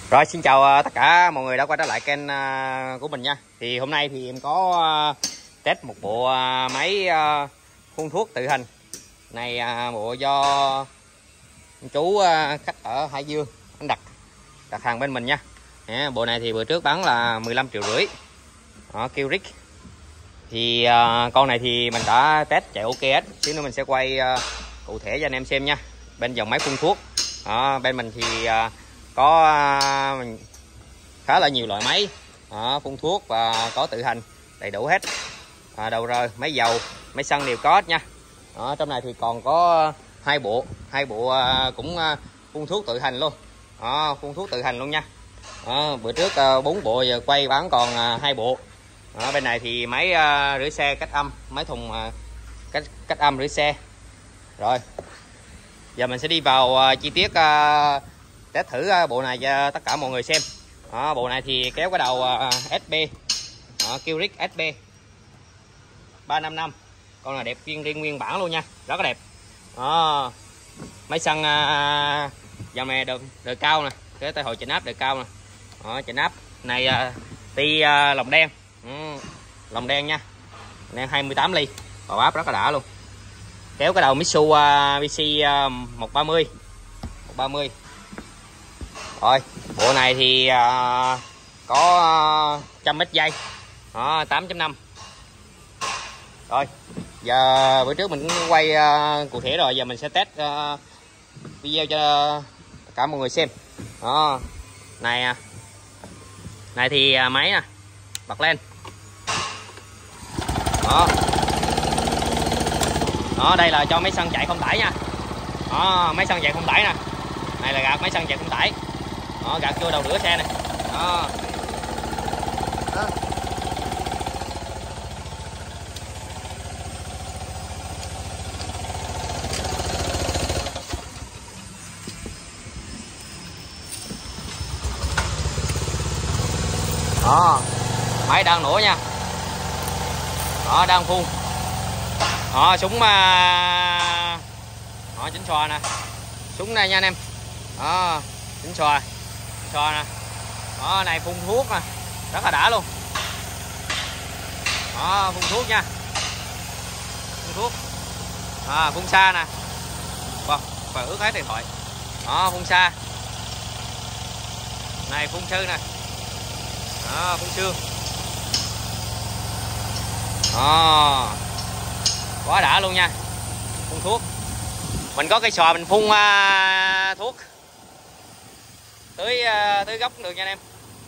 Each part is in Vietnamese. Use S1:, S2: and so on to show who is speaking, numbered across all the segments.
S1: Rồi, xin chào tất cả mọi người đã quay trở lại kênh của mình nha. Thì hôm nay thì em có test một bộ máy phun thuốc tự hành. Này bộ do chú khách ở Hải Dương anh đặt hàng bên mình nha. Bộ này thì bữa trước bán là 15,5 triệu. Keurig. Thì con này thì mình đã test chạy ok hết. Xíu nữa mình sẽ quay cụ thể cho anh em xem nha. Bên dòng máy phun thuốc bên mình thì có khá là nhiều loại máy phun thuốc và có tự hành đầy đủ hết. Đầu rời, máy dầu, máy xăng đều có hết nha. Trong này thì còn có hai bộ cũng phun thuốc tự hành luôn. Phun thuốc tự hành luôn nha. Bữa trước 4 bộ, giờ quay bán còn 2 bộ. Bên này thì máy rửa xe cách âm, máy thùng cách âm rửa xe. Rồi giờ mình sẽ đi vào chi tiết test thử bộ này cho tất cả mọi người xem. Bộ này thì kéo cái đầu SB Keurig SB 355. Con là đẹp riêng nguyên bản luôn nha, rất là đẹp. Máy xăng dòng này đời cao nè, cái tay hồi chỉnh áp đời cao nè. Chỉnh áp này ti lồng đen, lồng đen nha, đen 28 ly, bảo áp rất là đã luôn. Kéo cái đầu Mitsu VC 130. Rồi bộ này thì có 100 mét dây 8.5. Rồi giờ bữa trước mình cũng quay cụ thể rồi, giờ mình sẽ test video cho tất cả mọi người xem. Này thì máy nè, bật lên đó, đây là cho máy xăng chạy không tải nha. Máy xăng chạy không tải nè, này là gạt máy xăng chạy không tải. Gạt vô đầu rửa xe này. Máy đang nổ nha. Đang phun. Súng chỉnh xòa nè, súng này nha anh em. Chỉnh xòa nè. Này phun thuốc nè, rất là đã luôn. Phun thuốc nha, phun thuốc. Phun xa nè, phải ướt hết điện thoại. Phun xa này, phun sư nè, phun xương. Quá đã luôn nha, phun thuốc. Mình có cây xòa mình phun thuốc tới gốc cũng được nha anh em.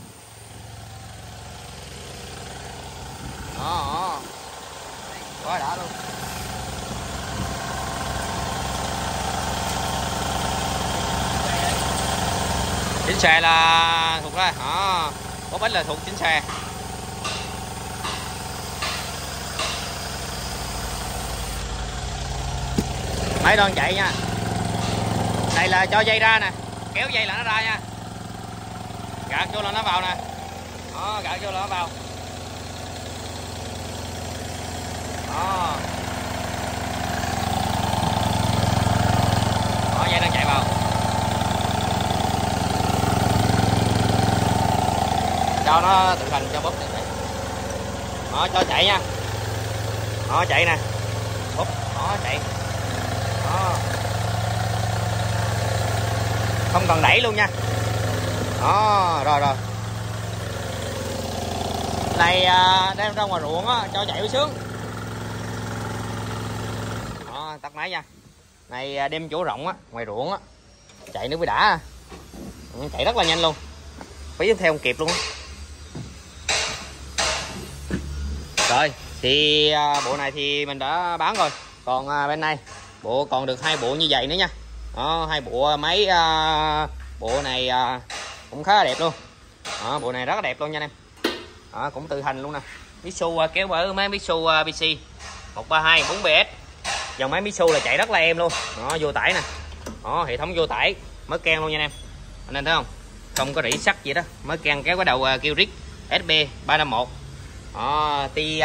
S1: Quá đã luôn. Chỉnh xe là thuộc ra, có bánh là thuộc chỉnh xe. Máy đang chạy nha. Này là cho dây ra nè, kéo dây là nó ra nha. Gạt vô là nó vào nè. Gạt vô là nó vào. Dây đang chạy vào. Cho nó tự hành, cho bóp này. Cho chạy nha. Chạy nè. Bóp, chạy. Không cần đẩy luôn nha. Rồi này đem ra ngoài ruộng cho chạy sướng. Tắt máy nha. Này đem chỗ rộng ngoài ruộng chạy nữa mới đã. Chạy rất là nhanh luôn, phải theo không kịp luôn. Rồi thì bộ này thì mình đã bán rồi. Còn bên này bộ còn được 2 bộ như vậy nữa nha. 2 bộ máy. Bộ này cũng khá là đẹp luôn. Bộ này rất là đẹp luôn nha anh em. Cũng tự hành luôn nè. Mitsu kéo bởi máy Mitsu VC 132 4PS. Dòng máy Mitsu là chạy rất là êm luôn. Vô tải nè. Hệ thống vô tải mới keng luôn nha anh em. Anh em thấy không? Không có rỉ sắt gì đó. Mới keng kéo cái đầu Keurig SB 351. Ti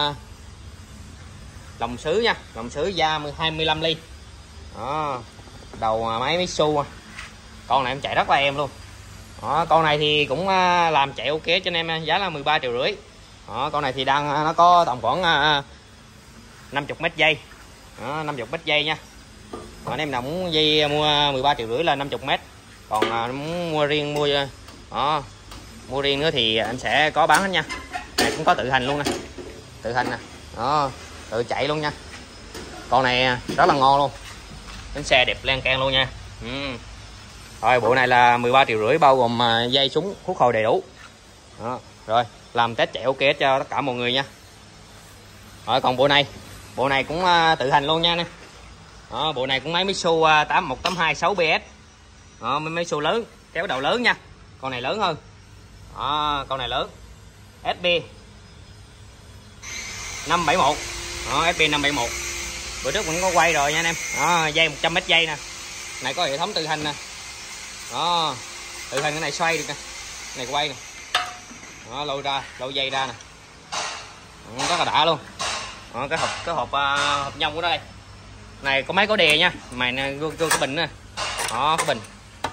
S1: lồng sứ nha, lồng sứ da 25 ly. Đầu máy Mitsu. Con này em chạy rất là êm luôn. Đó, con này thì cũng làm chạy ok cho anh em, giá là 13,5 triệu. Đó, con này thì đang nó có tầm khoảng 50 mét dây. Đó, 50 mét dây nha. Còn anh em nào muốn dây mua 13,5 triệu là 50 mét. Còn muốn mua riêng mua riêng nữa thì anh sẽ có bán hết nha. Này cũng có tự hành luôn nè. Tự hành nè. Đó, tự chạy luôn nha. Con này rất là ngon luôn. Bánh xe đẹp lan can luôn nha. Rồi bộ này là 13,5 triệu bao gồm dây súng hút hồi đầy đủ. Đó, rồi làm test chạy ok cho tất cả mọi người nha. Rồi còn bộ này cũng tự hành luôn nha nè. Đó, bộ này cũng máy Mitsu 8182 6PS. Đó, máy Mitsu lớn, kéo đầu lớn nha. Con này lớn hơn. Đó, con này lớn. SB 571. Đó, SB 571. Bữa trước mình có quay rồi nha anh em. Đó, dây 100m dây nè. Này có hệ thống tự hành nè. Đó, tự hành cái này xoay được nè. Này quay nè. Đó, lôi dây ra nè. Rất là đã luôn. Đó, cái hộp nhông của nó đây. Này có máy có đè nha. Mày nè, vô cái bình nè. Đó, cái bình.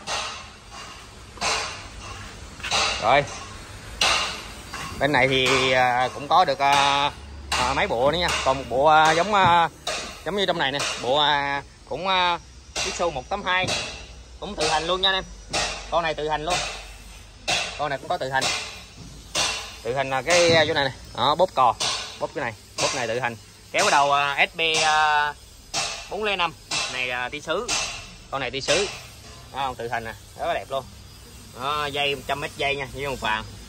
S1: Rồi. Bên này thì cũng có được mấy bộ nữa nha. Còn một bộ giống như trong này nè, bộ cũng Mitsu 182 cũng tự hành luôn nha anh em. Con này tự hành luôn. Con này cũng có tự hành. Tự hành là cái chỗ này nè. Đó, bóp cò, bóp cái này, bóp này tự hành. Kéo cái đầu SB 405 này tí sứ. Con này tí sứ. Đó, tự hành nè, rất là đẹp luôn. Đó, dây 100m dây nha, với màu vàng.